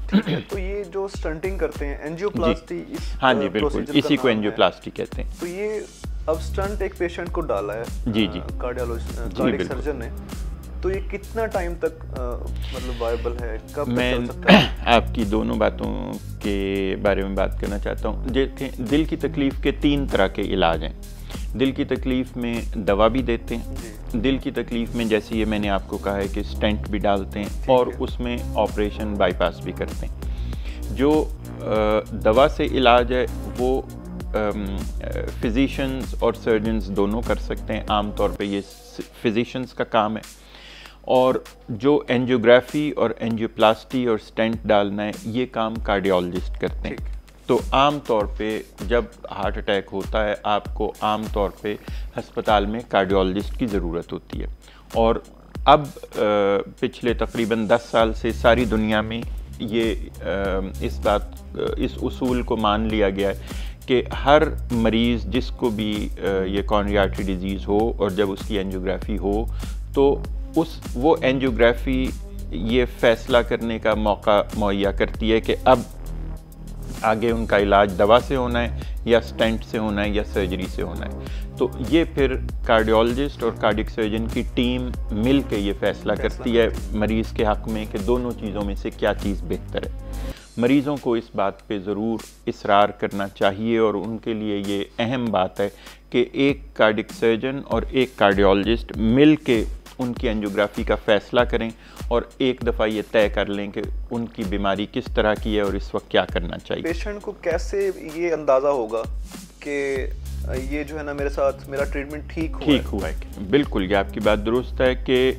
ठीक है, तो ये जो स्टंटिंग करते हैं एंजियोप्लास्टी, इस हाँ जी बिल्कुल, इसी को एंजियोप्लास्टी कहते हैं। तो ये अब स्टंट एक पेशेंट को डाला है जी जी कार्डिक सर्जन ने, तो ये कितना टाइम तक मतलब वायबल है, कब तक मैं चल सकता है? आपकी दोनों बातों के बारे में बात करना चाहता हूँ। देखें, दिल की तकलीफ़ के 3 तरह के इलाज हैं। दिल की तकलीफ़ में दवा भी देते हैं, दिल की तकलीफ़ में जैसे ये मैंने आपको कहा है कि स्टेंट भी डालते हैं और उसमें ऑपरेशन बाईपास भी करते हैं। जो दवा से इलाज है वो फिजिशंस और सर्जन्स दोनों कर सकते हैं। आमतौर पे ये फिजिशंस का काम है। और जो एंजियोग्राफी और एंजियोप्लास्टी और स्टेंट डालना है, ये काम कार्डियोलॉजिस्ट करते हैं। तो आम तौर पे जब हार्ट अटैक होता है, आपको आम तौर पे अस्पताल में कार्डियोलॉजिस्ट की ज़रूरत होती है। और अब पिछले तकरीबन 10 साल से सारी दुनिया में ये इस उसूल को मान लिया गया है कि हर मरीज़ जिसको भी ये कॉरोनरी आर्टरी डिजीज़ हो और जब उसकी एंजियोग्राफी हो, तो वो एंजियोग्राफी ये फ़ैसला करने का मौका मुहैया करती है कि अब आगे उनका इलाज दवा से होना है या स्टेंट से होना है या सर्जरी से होना है। तो ये फिर कार्डियोलॉजिस्ट और कार्डिक सर्जन की टीम मिल के ये फ़ैसला करती है मरीज़ के हक़ में कि दोनों चीज़ों में से क्या चीज़ बेहतर है। मरीज़ों को इस बात पे ज़रूर इसरार करना चाहिए और उनके लिए ये अहम बात है कि एक कार्डिक सर्जन और एक कार्डियोलॉजिस्ट मिल के उनकी एंजियोग्राफी का फ़ैसला करें और एक दफ़ा ये तय कर लें कि उनकी बीमारी किस तरह की है और इस वक्त क्या करना चाहिए। पेशेंट को कैसे ये अंदाज़ा होगा कि ये जो है ना मेरे साथ मेरा ट्रीटमेंट ठीक हुआ है? बिल्कुल, ये आपकी बात दुरुस्त है कि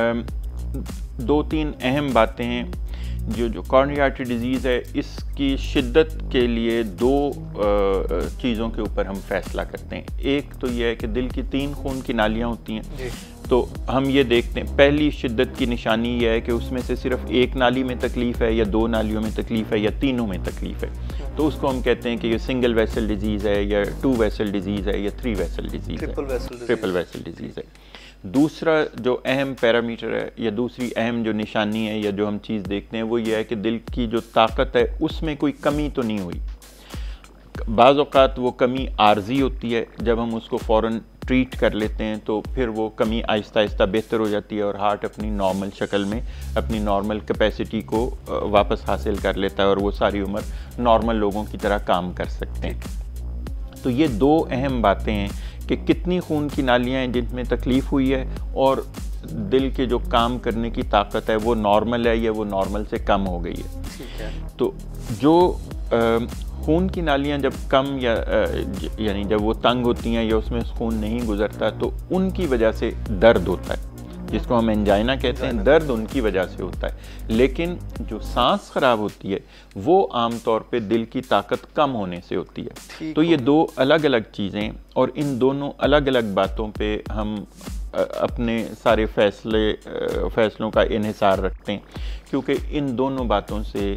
2-3 अहम बातें हैं। जो कॉरोनरी आर्टरी डिजीज़ है, इसकी शिद्दत के लिए 2 चीज़ों के ऊपर हम फैसला करते हैं। एक तो यह है कि दिल की 3 खून की नालियाँ होती हैं, तो हम ये देखते हैं पहली शिद्दत की निशानी यह है कि उसमें से सिर्फ एक नाली में तकलीफ़ है या 2 नालियों में तकलीफ़ है या तीनों में तकलीफ़ है, तो उसको हम कहते हैं कि ये सिंगल वेसल डिजीज़ है या 2 वेसल डिजीज़ है या 3 वेसल डिजीज़ है, ट्रिपल वेसल डिजीज़ है। दूसरा जो अहम पैरामीटर है या दूसरी अहम जो निशानी है या जो हम चीज़ देखते हैं वो ये है कि दिल की जो ताकत है उसमें कोई कमी तो नहीं हुई। बाज़ औक़ात वो कमी आर्जी होती है, जब हम उसको फ़ौरन ट्रीट कर लेते हैं तो फिर वो कमी आहिस्ता आहिस्ता बेहतर हो जाती है और हार्ट अपनी नॉर्मल शक्ल में अपनी नॉर्मल कैपेसिटी को वापस हासिल कर लेता है और वो सारी उम्र नॉर्मल लोगों की तरह काम कर सकते हैं। तो ये 2 अहम बातें हैं कि कितनी खून की नालियाँ हैं जिनमें तकलीफ़ हुई है और दिल के जो काम करने की ताकत है वो नॉर्मल है या वो नॉर्मल से कम हो गई है। ठीक है। तो जो खून की नालियाँ जब कम या यानी जब वो तंग होती हैं या उसमें खून नहीं गुजरता, तो उनकी वजह से दर्द होता है, जिसको हम एंजाइना कहते हैं। दर्द उनकी वजह से होता है। लेकिन जो सांस खराब होती है वो आमतौर पे दिल की ताकत कम होने से होती है। तो ये 2 अलग अलग चीज़ें और इन दोनों अलग अलग बातों पे हम अपने सारे फैसलों का इन्हिसार रखते हैं, क्योंकि इन दोनों बातों से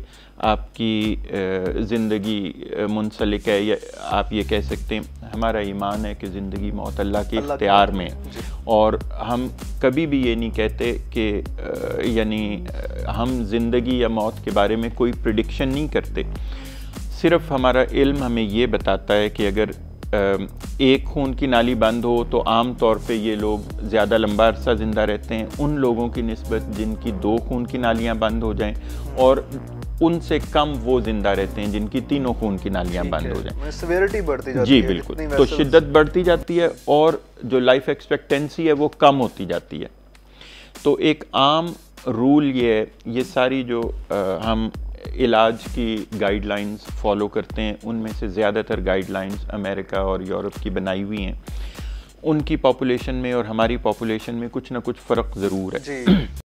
आपकी ज़िंदगी मुंसलिक है, या आप ये कह सकते हैं हमारा ईमान है कि ज़िंदगी मौत अल्लाह के इख्तियार में है। और हम कभी भी ये नहीं कहते कि यानी हम ज़िंदगी या मौत के बारे में कोई प्रिडिक्शन नहीं करते। सिर्फ हमारा इल्म हमें ये बताता है कि अगर एक खून की नाली बंद हो तो आम तौर पे ये लोग ज़्यादा लंबा अरसा ज़िंदा रहते हैं उन लोगों की निस्बत जिनकी 2 खून की नालियाँ बंद हो जाएं, और उनसे कम वो ज़िंदा रहते हैं जिनकी 3 खून की नालियाँ बंद हो जाएं। सेवेरिटी बढ़ती जाती है। जी बिल्कुल, तो शिद्दत बढ़ती जाती है और जो लाइफ एक्सपेक्टेंसी है वो कम होती जाती है। तो एक आम रूल ये है, ये सारी जो हम इलाज की गाइडलाइंस फॉलो करते हैं उनमें से ज़्यादातर गाइडलाइंस अमेरिका और यूरोप की बनाई हुई हैं। उनकी पॉपुलेशन में और हमारी पॉपुलेशन में कुछ ना कुछ फ़र्क ज़रूर है।